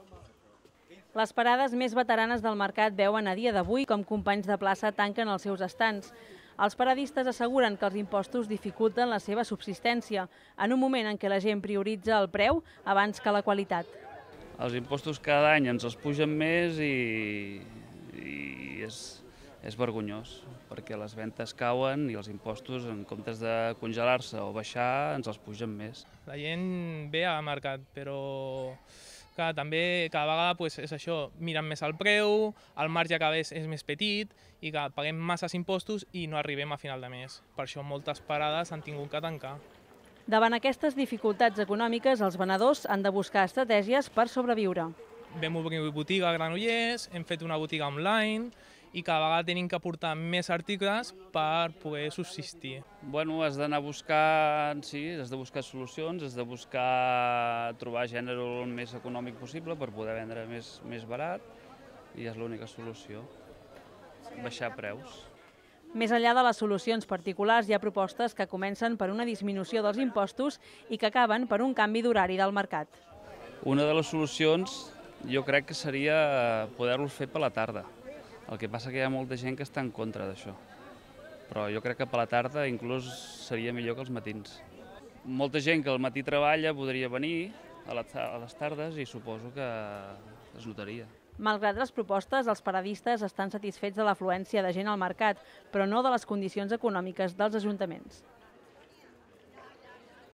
Les parades més veteranes del mercat veuen a dia d'avui com companys de plaça tanquen els seus estants. Els paradistes asseguren que els impostos dificulten la seva subsistència, en un moment en què la gent prioritza el preu abans que la qualitat. Els impostos cada any ens els pugen més i és vergonyós, perquè les ventes cauen i els impostos, en comptes de congelar-se o baixar, ens els pugen més. La gent ve al mercat, però clar, també cada vegada és això, miren més el preu, el marge cada vegada és més petit i que paguem masses impostos i no arribem a final de mes. Per això moltes parades han tingut que tancar. Davant aquestes dificultats econòmiques, els venedors han de buscar estratègies per sobreviure. Vam obrir botiga a Granollers, hem fet una botiga online i cada vegada tenim que portar més articles per poder subsistir. Bueno, has d'anar a buscar, sí, has de buscar solucions, has de buscar trobar gènere el més econòmic possible per poder vendre més barat i és l'única solució, baixar preus. Més enllà de les solucions particulars, hi ha propostes que comencen per una disminució dels impostos i que acaben per un canvi d'horari del mercat. Una de les solucions jo crec que seria poder-los fer per la tarda. El que passa que hi ha molta gent que està en contra d'això. Però jo crec que per la tarda inclús seria millor que els matins. Molta gent que al matí treballa podria venir a les tardes i suposo que es notaria. Malgrat les propostes, els paradistes estan satisfets de l'afluència de gent al mercat, però no de les condicions econòmiques dels ajuntaments.